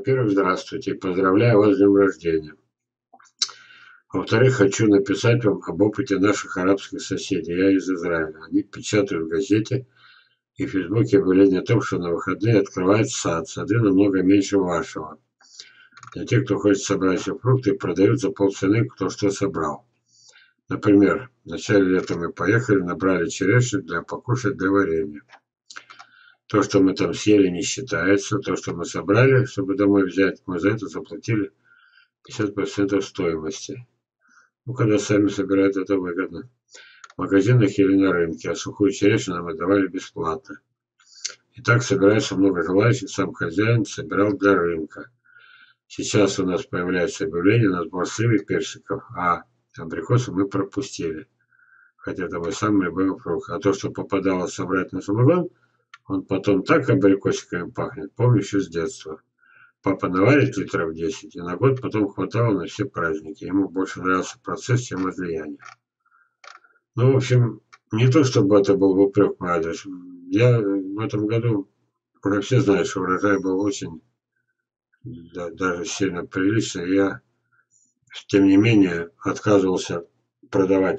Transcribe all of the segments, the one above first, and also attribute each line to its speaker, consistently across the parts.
Speaker 1: во-первых, здравствуйте, поздравляю вас с днем рождения. Во-вторых, хочу написать вам об опыте наших арабских соседей. Я из Израиля. Они печатают в газете и в Фейсбуке объявление о том, что на выходные открывают сад. Сады намного меньше вашего. Для тех, кто хочет собрать все фрукты, продают за полцены, кто что собрал. Например, в начале лета мы поехали, набрали черешню для покушать для варенья. То, что мы там съели, не считается. То, что мы собрали, чтобы домой взять, мы за это заплатили 50% стоимости. Ну, когда сами собирают, это выгодно. В магазинах или на рынке, а сухую черешню нам отдавали бесплатно. И так собирается много желающих, сам хозяин собирал для рынка. Сейчас у нас появляется объявление на сбор сливы и персиков, а абрикосы мы пропустили. Хотя это мой самый любимый фрукт. А то, что попадало собрать на самогон, он потом так абрикосиками пахнет, помню еще с детства. Папа наварит литров 10, и на год потом хватало на все праздники. Ему больше нравился процесс, чем возлияние. Ну, в общем, не то чтобы это был упрек мой адрес. Я в этом году, уже все знают, что урожай был очень, даже сильно приличный. И я, тем не менее, отказывался продавать.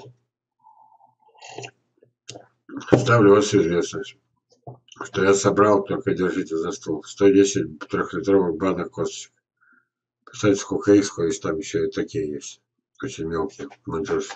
Speaker 1: Ставлю вас в известность, что я собрал, только держите за стол, 110 трехлитровых банок косточек. Представьте, сколько их, там еще и такие есть. Очень мелкие, манжурские.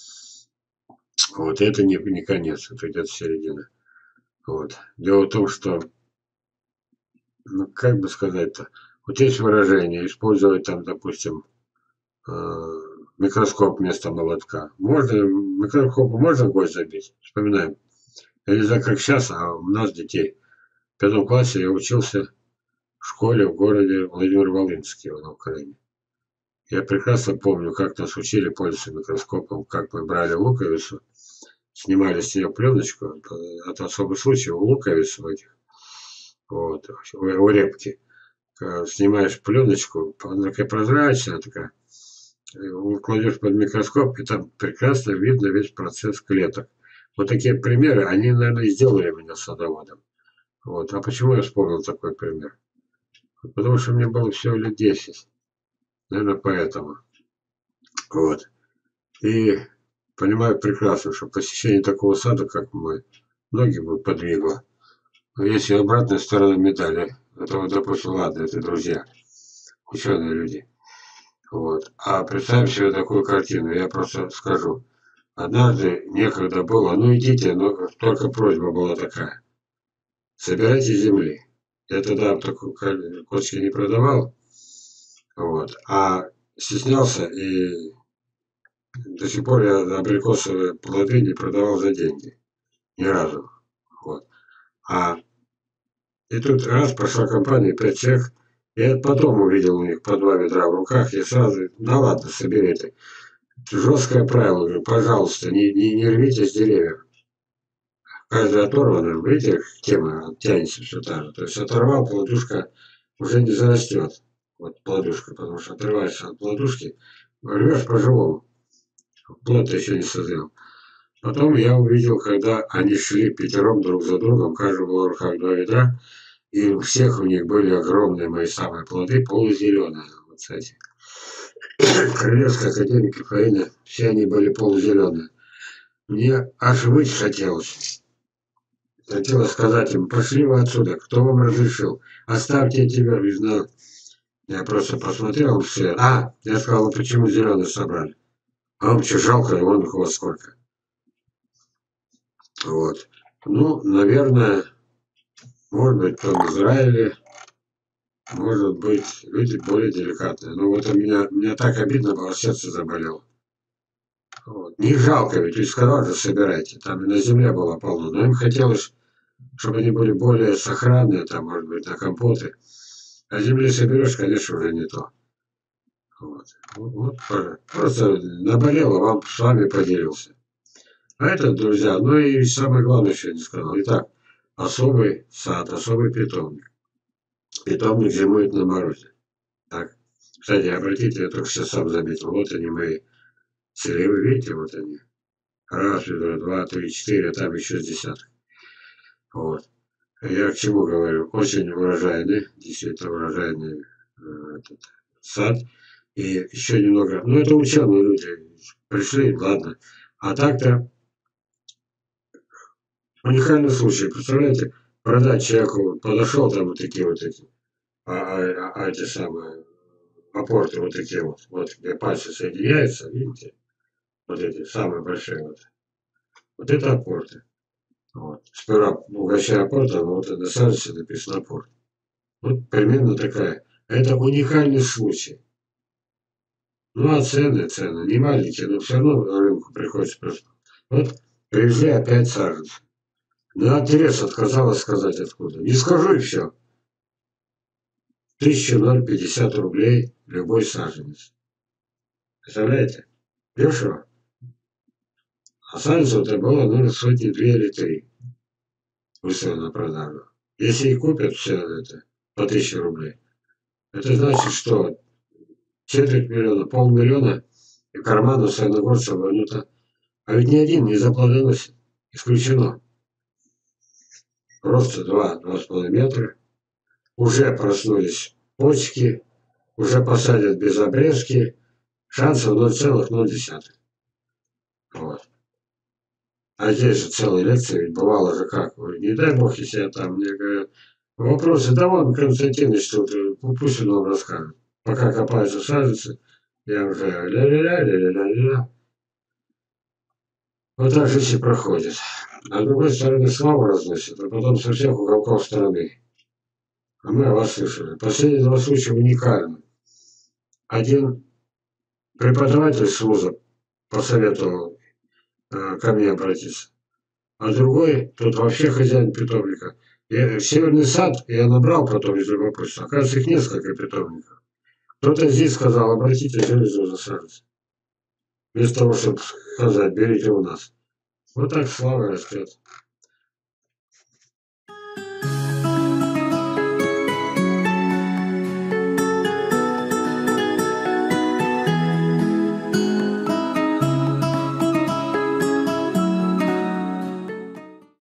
Speaker 1: Вот, это не конец, это где-то середина. Вот. Дело в том, что, ну, как бы сказать-то, вот есть выражение, использовать там, допустим, микроскоп вместо молотка. Можно, микроскопу можно гвоздь забить? Вспоминаем. Я не знаю, как сейчас, а у нас детей. В 5 классе я учился в школе в городе Владимир-Волынский, на Украине. Я прекрасно помню, как нас учили пользоваться микроскопом, как мы брали луковицу, снимали с нее пленочку, это особый случай, у луковиц в этих, вот, у репки. Снимаешь пленочку, она такая прозрачная, такая, кладешь под микроскоп, и там прекрасно видно весь процесс клеток. Вот такие примеры, они, наверное, сделали меня садоводом. Вот. А почему я вспомнил такой пример? Потому что мне было всего лет 10. Наверное, поэтому. Вот. И понимаю прекрасно, что посещение такого сада, как мой, многих бы подвигло. Но есть и обратная сторона медали. Это вот, допустим, ладно, это друзья, ученые люди. Вот. А представь себе такую картину, я просто скажу. Однажды некогда было, ну идите, но только просьба была такая. Собирайте земли. Я тогда такой кочки не продавал, вот, а стеснялся, и до сих пор я абрикосовые плоды не продавал за деньги. Ни разу. Вот. И тут раз пошла компания, 5 человек, я потом увидел у них по 2 ведра в руках, и сразу, да ладно, соберите. Жесткое правило, говорю, пожалуйста, не рвите с деревьев. Каждый оторванный, видите, тема тянется все та же. То есть оторвал, плодушка уже не зарастет. Вот плодушка, потому что отрываешься от плодушки, рвешь по-живому. Плод еще не созрел. Потом я увидел, когда они шли пятером друг за другом, каждый был в руках 2 ведра, и у всех у них были огромные мои самые плоды, полузеленые. Вот эти. Королевская академия Кафеина, все они были полузеленые. Мне аж выть хотелось. Хотелось сказать им, пошли вы отсюда, кто вам разрешил? Оставьте эти вервизна. Я просто посмотрел все. Я сказал, почему зеленый собрали? А вам что, жалко, и вон их у вас сколько. Вот. Ну, наверное, может быть, там в Израиле, может быть, люди более деликатные. Но вот меня так обидно было, сердце заболело. Вот. Не жалко, ведь сказал же, собирайте. Там и на земле было полно. Но им хотелось, чтобы они были более сохранные, там, может быть, на компоты. А земли соберешь, конечно, уже не то. Вот, просто наболело, вам с вами поделился. А это, друзья, ну и самое главное, что я не сказал. Итак, особый сад, особый питомник. Питомник зимует на морозе. Так. Кстати, обратите, я только сейчас сам заметил. Вот они мои сливы, видите, вот они. Раз, два, три, четыре, а там еще с десяток. Вот. Я к чему говорю? Очень урожайные, действительно урожайные этот сад. И еще немного, ну это ученые люди пришли, ладно. А так-то уникальный случай, представляете, продать человеку, подошел там вот такие вот эти, эти самые апорты вот такие вот где пальцы соединяются, видите, вот эти самые большие вот это апорты. Вот. Сперва угощая апортом, вот на садисе написано апорт. Вот примерно такая. Это уникальный случай. Ну а цены не маленькие, но все равно на рынку приходится просто. Вот привезли опять саженцы. Ну, интерес отказалась сказать откуда. Не скажу и все. 1050 рублей любой саженец. Представляете? Дешево. А саженцев это было, наверное, сотни две или три. Выставлено на продажу. Если и купят все это по 1000 рублей, это значит, что четверть миллиона, полмиллиона и карману саяногорца вернуто. А ведь ни один не заплодоносит. Исключено. Просто 2-2,5 метра. Уже проснулись почки, уже посадят без обрезки. Шансов 0,0. Вот. А здесь же целая лекция, ведь бывало же как. Не дай бог, если я там, мне говорят, вопросы, да вон Константинович тут, пусть он вам расскажет. Пока копаются саженцы, я уже ля-ля-ля-ля-ля-ля-ля. Вот так жизнь и проходит. А с другой стороны славу разносит, а потом со всех уголков страны. А мы о вас слышали. Последние два случая уникальны. Один преподаватель с вуза посоветовал ко мне обратиться, а другой, тут вообще хозяин питомника. Северный сад я набрал потом из любопытства. Оказывается, их несколько питомников. Кто-то здесь сказал, обратитесь в за саженцы. Вместо того, чтобы сказать, берите у нас. Вот так слава растет.